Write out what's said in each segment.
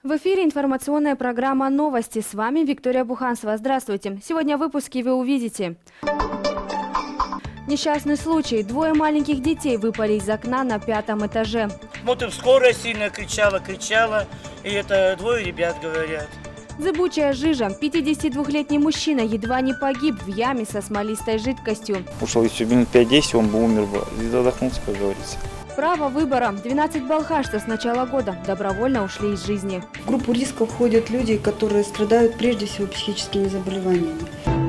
В эфире информационная программа «Новости». С вами Виктория Буханцева. Здравствуйте. Сегодня в выпуске вы увидите. Несчастный случай. Двое маленьких детей выпали из окна на 5-м этаже. Смотрим, скорая сильно кричала. И это двое ребят говорят. Зыбучая жижа. 52-летний мужчина едва не погиб в яме со смолистой жидкостью. Ушел еще минут 5-10, он бы умер бы. И задохнулся, как говорится. Право выбора. 12 балхашцев с начала года добровольно ушли из жизни. В группу риска входят люди, которые страдают прежде всего психическими заболеваниями.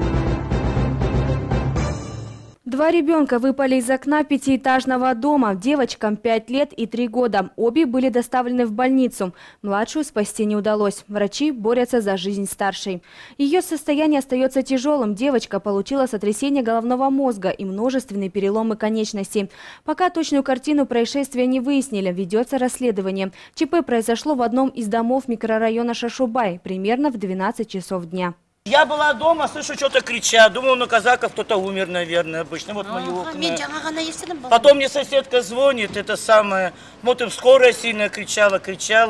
Два ребенка выпали из окна 5-этажного дома. Девочкам 5 лет и 3 года. Обе были доставлены в больницу. Младшую спасти не удалось. Врачи борются за жизнь старшей. Ее состояние остается тяжелым. Девочка получила сотрясение головного мозга и множественные переломы конечностей. Пока точную картину происшествия не выяснили. Ведется расследование. ЧП произошло в одном из домов микрорайона Шашубай примерно в 12 часов дня. Я была дома, слышу, что-то кричат. Думал, на казаков кто-то умер, наверное, обычно. Вот мои окна. Потом мне соседка звонит, это самое. Смотрим, скорая сильно кричала.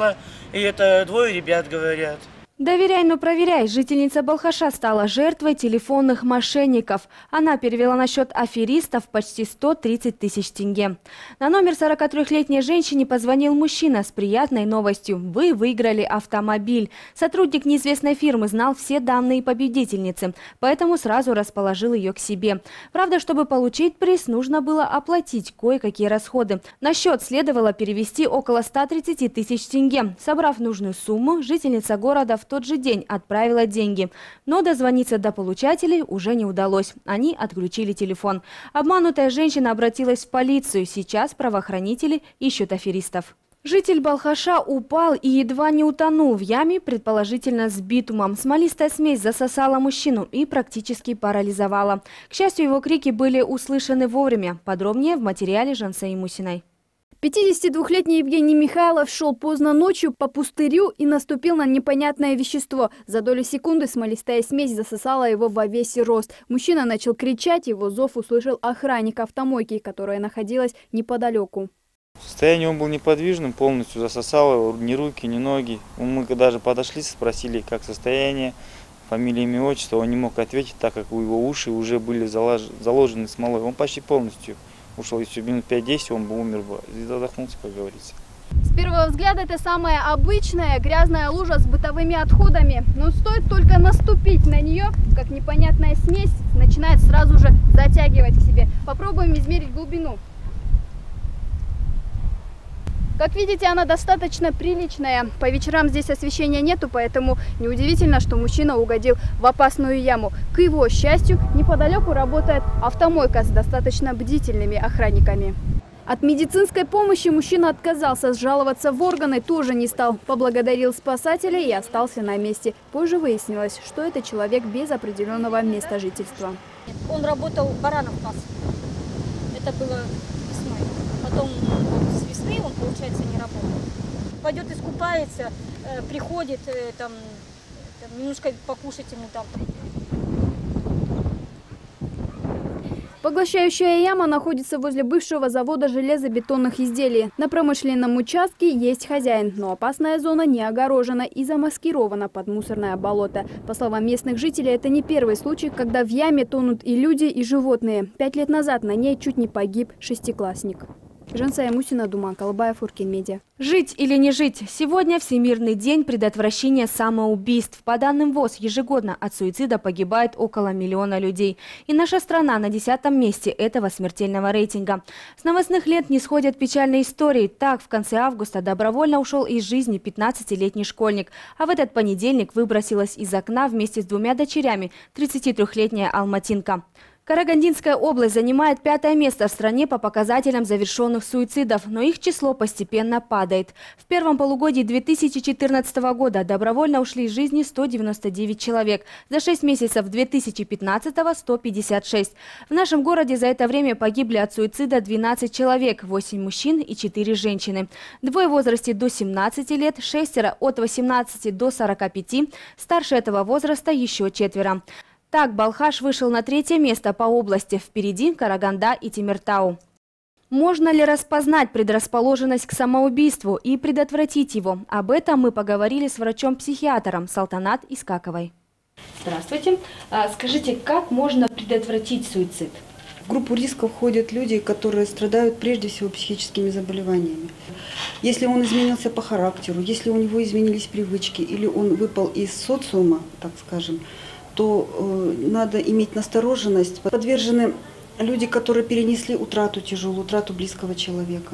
И это двое ребят говорят. Доверяй, но проверяй. Жительница Балхаша стала жертвой телефонных мошенников. Она перевела на счет аферистов почти 130 тысяч тенге. На номер 43-летней женщине позвонил мужчина с приятной новостью. Вы выиграли автомобиль. Сотрудник неизвестной фирмы знал все данные победительницы, поэтому сразу расположил ее к себе. Правда, чтобы получить приз, нужно было оплатить кое-какие расходы. На счет следовало перевести около 130 тысяч тенге. Собрав нужную сумму, жительница города в тот же день отправила деньги. Но дозвониться до получателей уже не удалось. Они отключили телефон. Обманутая женщина обратилась в полицию. Сейчас правоохранители ищут аферистов. Житель Балхаша упал и едва не утонул в яме, предположительно с битумом. Смолистая смесь засосала мужчину и практически парализовала. К счастью, его крики были услышаны вовремя. Подробнее в материале Жансаи Мусиной. 52-летний Евгений Михайлов шел поздно ночью по пустырю и наступил на непонятное вещество. За долю секунды смолистая смесь засосала его во весь рост. Мужчина начал кричать, его зов услышал охранник автомойки, которая находилась неподалеку. В состоянии он был неподвижным, полностью засосал его, ни руки, ни ноги. Мы даже подошли, спросили, как состояние, фамилия, имя, отчество. Он не мог ответить, так как у его уши уже были заложены смолой. Он почти полностью ушел, еще минут 5-10, он бы умер бы. И задохнулся, как говорится. С первого взгляда это самая обычная грязная лужа с бытовыми отходами. Но стоит только наступить на нее, как непонятная смесь начинает сразу же затягивать к себе. Попробуем измерить глубину. Как видите, она достаточно приличная. По вечерам здесь освещения нету, поэтому неудивительно, что мужчина угодил в опасную яму. К его счастью, неподалеку работает автомойка с достаточно бдительными охранниками. От медицинской помощи мужчина отказался, жаловаться в органы тоже не стал. Поблагодарил спасателей и остался на месте. Позже выяснилось, что это человек без определенного места жительства. Он работал, баранов пас. Это было весной. Потом с весны он, получается, не работал. Пойдет искупается, приходит, там немножко покушать ему там. Поглощающая яма находится возле бывшего завода железобетонных изделий. На промышленном участке есть хозяин, но опасная зона не огорожена и замаскирована под мусорное болото. По словам местных жителей, это не первый случай, когда в яме тонут и люди, и животные. 5 лет назад на ней чуть не погиб 6-классник. Жансаи Мусина, Думан Калбаев, Уркин Медиа. Жить или не жить? Сегодня Всемирный день предотвращения самоубийств. По данным ВОЗ, ежегодно от суицида погибает около 1 миллиона людей. И наша страна на 10-м месте этого смертельного рейтинга. С новостных лент не сходят печальные истории. Так, в конце августа добровольно ушел из жизни 15-летний школьник. А в этот понедельник выбросилась из окна вместе с 2 дочерями 33-летняя алматинка. Карагандинская область занимает 5-е место в стране по показателям завершенных суицидов, но их число постепенно падает. В первом полугодии 2014 года добровольно ушли из жизни 199 человек, за 6 месяцев 2015-го – 156. В нашем городе за это время погибли от суицида 12 человек, 8 мужчин и 4 женщины. 2 в возрасте до 17 лет, 6 от 18 до 45, старше этого возраста еще 4. Так, Балхаш вышел на 3-е место по области. Впереди Караганда и Темиртау. Можно ли распознать предрасположенность к самоубийству и предотвратить его? Об этом мы поговорили с врачом-психиатром Салтанат Искаковой. Здравствуйте. Скажите, как можно предотвратить суицид? В группу риска входят люди, которые страдают прежде всего психическими заболеваниями. Если он изменился по характеру, если у него изменились привычки или он выпал из социума, так скажем, то надо иметь настороженность. Подвержены люди, которые перенесли утрату тяжелую, утрату близкого человека.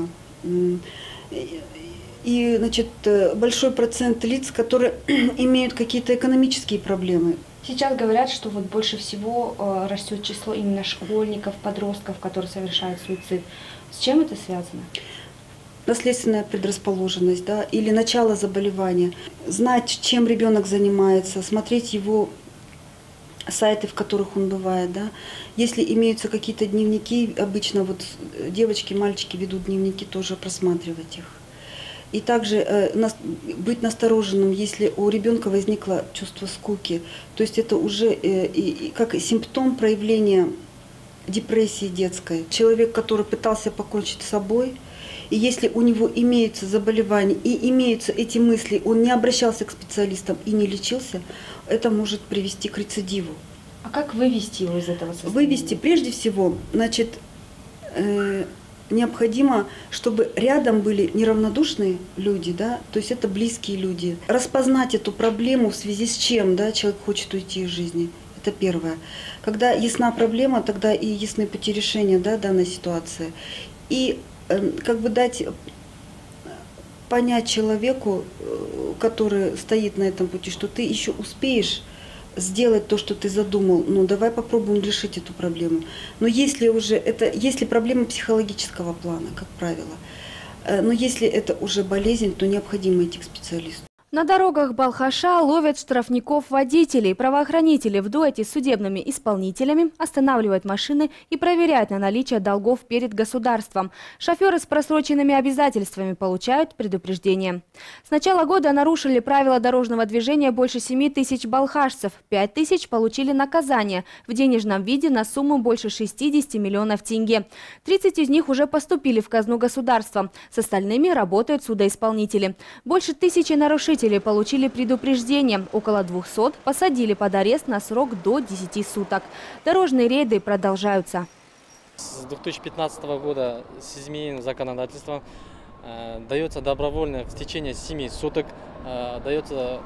И, значит, большой процент лиц, которые имеют какие-то экономические проблемы. Сейчас говорят, что вот больше всего растет число именно школьников, подростков, которые совершают суицид. С чем это связано? Наследственная предрасположенность, да, или начало заболевания. Знать, чем ребенок занимается, смотреть его сайты, в которых он бывает, да. Если имеются какие-то дневники, обычно вот девочки, мальчики ведут дневники, тоже просматривать их. И также быть настороженным, если у ребенка возникло чувство скуки. То есть это уже как симптом проявления депрессии детской. Человек, который пытался покончить с собой, и если у него имеются заболевания и имеются эти мысли, он не обращался к специалистам и не лечился, это может привести к рецидиву. А как вывести его из этого состояния? Вывести прежде всего, значит, необходимо, чтобы рядом были неравнодушные люди, да, то есть это близкие люди. Распознать эту проблему, в связи с чем, да, человек хочет уйти из жизни. Это первое. Когда ясна проблема, тогда и ясны пути решения, да, данной ситуации. И как бы дать понять человеку, который стоит на этом пути, что ты еще успеешь сделать то, что ты задумал, ну давай попробуем решить эту проблему. Но если уже если проблема психологического плана, как правило, но если это уже болезнь, то необходимо идти к специалисту. На дорогах Балхаша ловят штрафников-водителей. Правоохранители в дуэте с судебными исполнителями останавливают машины и проверяют на наличие долгов перед государством. Шоферы с просроченными обязательствами получают предупреждение. С начала года нарушили правила дорожного движения больше 7 тысяч балхашцев. 5 тысяч получили наказание в денежном виде на сумму больше 60 миллионов тенге. 30 из них уже поступили в казну государства. С остальными работают судоисполнители. Больше 1000 нарушителей получили предупреждение, около 200 посадили под арест на срок до 10 суток. Дорожные рейды продолжаются. С 2015 года с изменением законодательства дается добровольно в течение 7 суток дается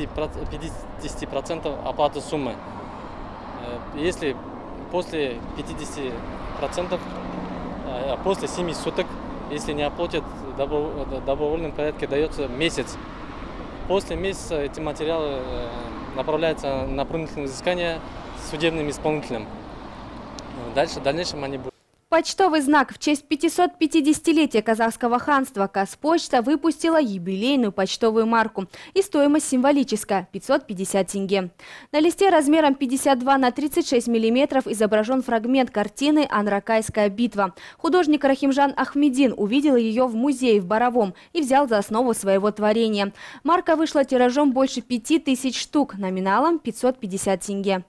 50% оплаты суммы. Если после 50%, после 7 суток, если не оплатят в добровольном порядке, дается месяц. После месяца эти материалы направляются на принудительное взыскание судебным исполнителям. В дальнейшем они будут. Почтовый знак в честь 550-летия казахского ханства Казпочта выпустила юбилейную почтовую марку. И стоимость символическая – 550 тенге. На листе размером 52 на 36 миллиметров изображен фрагмент картины «Анракайская битва». Художник Рахимжан Ахмедин увидел ее в музее в Боровом и взял за основу своего творения. Марка вышла тиражом больше 5000 штук, номиналом 550 тенге.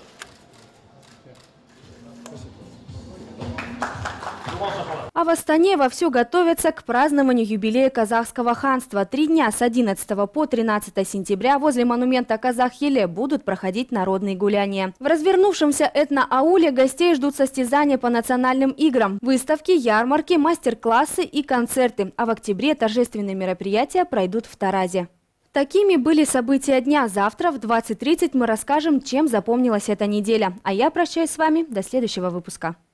А в Астане вовсю готовятся к празднованию юбилея казахского ханства. 3 дня с 11 по 13 сентября возле монумента Казах-Еле будут проходить народные гуляния. В развернувшемся этноауле гостей ждут состязания по национальным играм, выставки, ярмарки, мастер-классы и концерты. А в октябре торжественные мероприятия пройдут в Таразе. Такими были события дня. Завтра в 20:30 мы расскажем, чем запомнилась эта неделя. А я прощаюсь с вами до следующего выпуска.